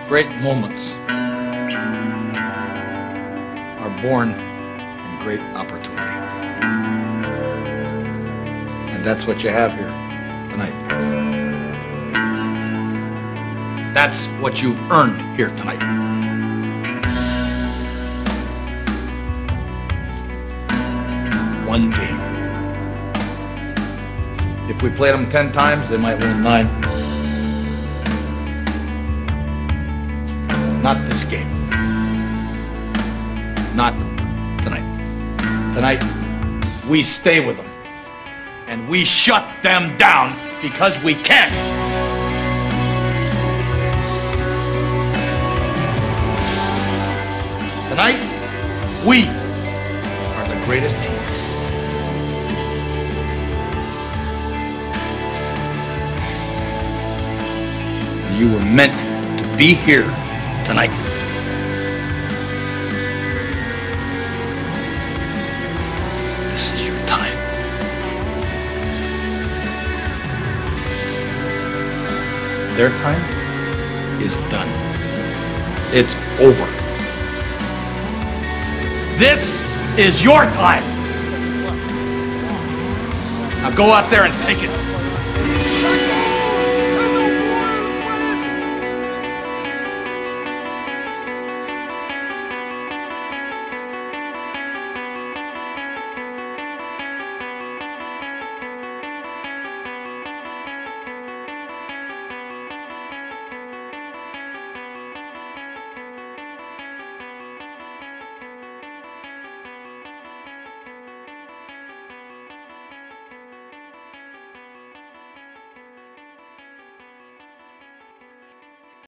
Great moments are born from great opportunity. And that's what you have here tonight. That's what you've earned here tonight. One game. If we played them 10 times, they might win 9. Not this game. Not tonight. Tonight, we stay with them. And we shut them down because we can. Tonight, we are the greatest team. You were meant to be here tonight. This is your time. Their time is done. It's over. This is your time. Now go out there and take it.